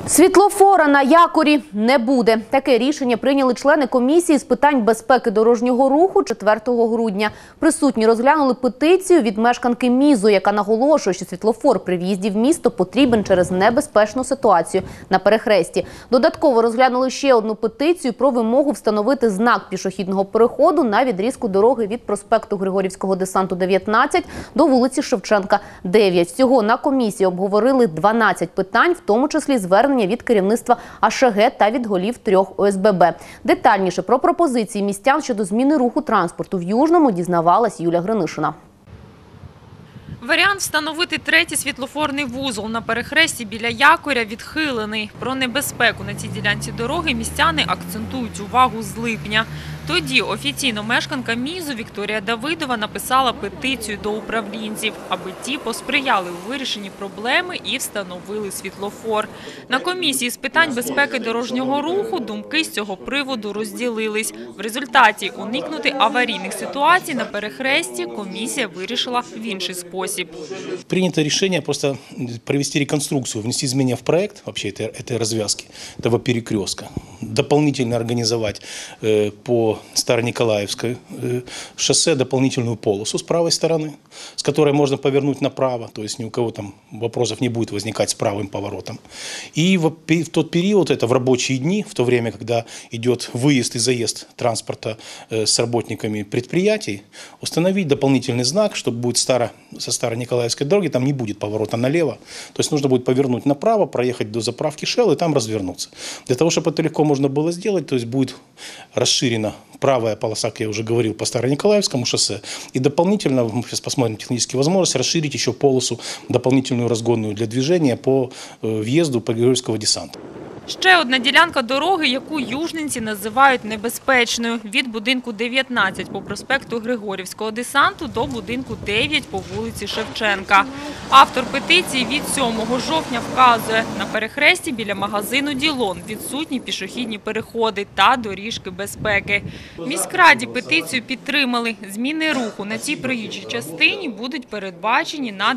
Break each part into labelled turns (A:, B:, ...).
A: Світлофора на якорі не буде. Таке рішення прийняли члени комісії з питань безпеки дорожнього руху 4 грудня. Присутні розглянули петицію від мешканки Мізу, яка наголошує, що світлофор при в'їзді в місто потрібен через небезпечну ситуацію на перехресті. Додатково розглянули ще одну петицію про вимогу встановити знак пішохідного переходу на відрізку дороги від проспекту Григорівського десанту 19 до вулиці Шевченка 9. Всього на комісії обговорили 12 питань, в тому числі звернення від керівництва АШГ та від голів 3 ОСББ. Детальніше про пропозиції містян щодо зміни руху транспорту в Южному дізнавалась Юлія Гринишина.
B: Варіант встановити третій світлофорний вузол на перехресті біля якоря відхилений. Про небезпеку на цій ділянці дороги містяни акцентують увагу з липня. Тоді офіційно мешканка Мізу Вікторія Давидова написала петицію до управлінців, аби ті посприяли у вирішенні проблеми і встановили світлофор. На комісії з питань безпеки дорожнього руху думки з цього приводу розділились. В результаті уникнути аварійних ситуацій на перехресті комісія вирішила в інший спосіб.
C: Принято решение просто провести реконструкцию, внести изменения в проект вообще этой развязки, этого перекрестка, дополнительно организовать по Старониколаевской шоссе дополнительную полосу с правой стороны, с которой можно повернуть направо, то есть ни у кого там вопросов не будет возникать с правым поворотом. И в тот период, это в рабочие дни, в то время, когда идет выезд и заезд транспорта с работниками предприятий, установить дополнительный знак, чтобы будет со Старониколаевской дороги, там не будет поворота налево, то есть нужно будет повернуть направо, проехать до заправки Shell и там развернуться. Для того, чтобы это легко можно было сделать, то есть будет расширена правая полоса, как я уже говорил, по Старониколаевскому шоссе. И дополнительно, мы сейчас посмотрим технические возможности, расширить еще полосу дополнительную разгонную для движения по въезду по Григорівського десанту.
B: Ще одна ділянка дороги, яку южненці називають небезпечною – від будинку 19 по проспекту Григорівського десанту до будинку 9 по вулиці Шевченка. Автор петиції від 7 жовтня вказує, на перехресті біля магазину «Ділон» відсутні пішохідні переходи та доріжки безпеки. В міськраді петицію підтримали. Зміни руху на цій проїжджій частині будуть передбачені на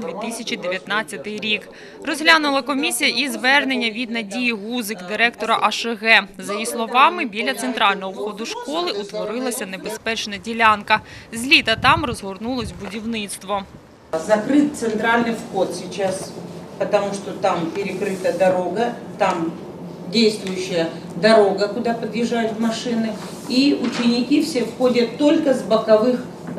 B: 2019 рік. Розглянула комісія і звернення від Надії Гузик, директора АШГ. За її словами, біля центрального входу школи утворилася небезпечна ділянка. З літа там розгорнулось будівництво.
D: Закрыт центральный вход сейчас, потому что там перекрыта дорога, там действующая дорога, куда подъезжают машины. И ученики все входят только с боковых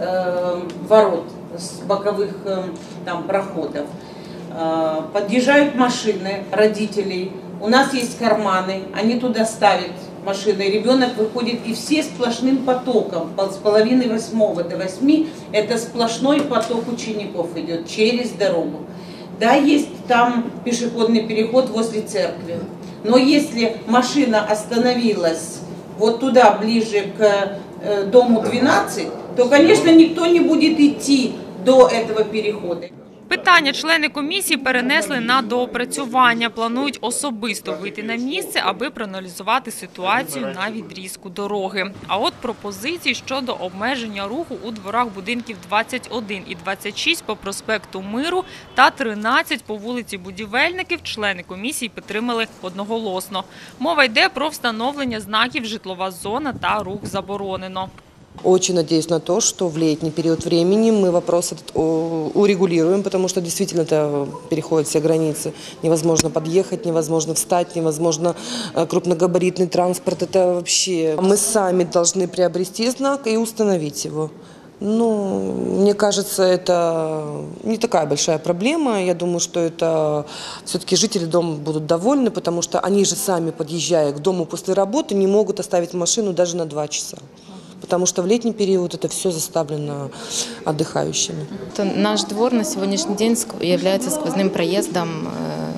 D: ворот, с боковых там проходов. Подъезжают машины родителей. У нас есть карманы, они туда ставят машины, ребенок выходит, и все сплошным потоком, с половины 8 до 8, это сплошной поток учеников идет через дорогу. Да, есть там пешеходный переход возле церкви, но если машина остановилась вот туда, ближе к дому 12, то, конечно, никто не будет идти до этого перехода.
B: Питання члени комісії перенесли на доопрацювання. Планують особисто вийти на місце, аби проаналізувати ситуацію на відрізку дороги. А от пропозиції щодо обмеження руху у дворах будинків 21 і 26 по проспекту Миру та 13 по вулиці Будівельників члени комісії підтримали одноголосно. Мова йде про встановлення знаків «Житлова зона» та «Рух заборонено».
E: Очень надеюсь на то, что в летний период времени мы вопрос этот урегулируем, потому что действительно это переходит все границы. Невозможно подъехать, невозможно встать, невозможно крупногабаритный транспорт. Это вообще мы сами должны приобрести знак и установить его. Ну, мне кажется, это не такая большая проблема. Я думаю, что это все-таки жители дома будут довольны, потому что они же сами, подъезжая к дому после работы, не могут оставить машину даже на 2 часа. Потому что в летний период это все заставлено отдыхающими.
F: Наш двор на сегодняшний день является сквозным проездом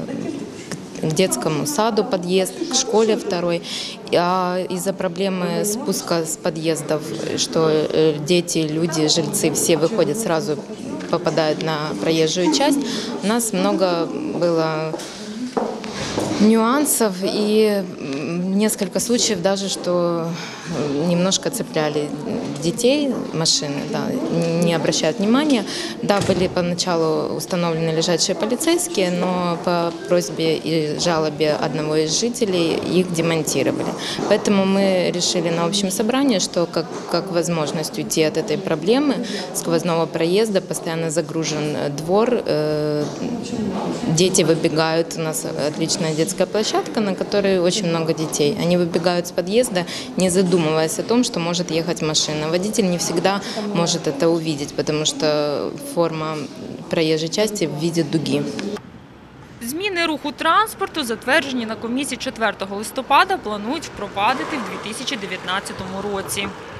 F: к детскому саду подъезд, к школе второй. А из-за проблемы спуска с подъездов, что дети, люди, жильцы все выходят сразу, попадают на проезжую часть, у нас много было нюансов и несколько случаев даже, что немножко цепляли детей машины, да, не обращают внимания. Да, были поначалу установлены лежачие полицейские, но по просьбе и жалобе одного из жителей их демонтировали. Поэтому мы решили на общем собрании, что как возможность уйти от этой проблемы сквозного проезда, постоянно загружен двор, дети выбегают, у нас отличная детская площадка, на которой очень много детей. Они выбегают с подъезда, не задумываясь о том, что может ехать машина. Водитель не всегда может это увидеть, потому что форма проезжей части в виде дуги.
B: Зміни руху транспорту, затверджені на комісії 4 листопада, планують впровадити в 2019 році.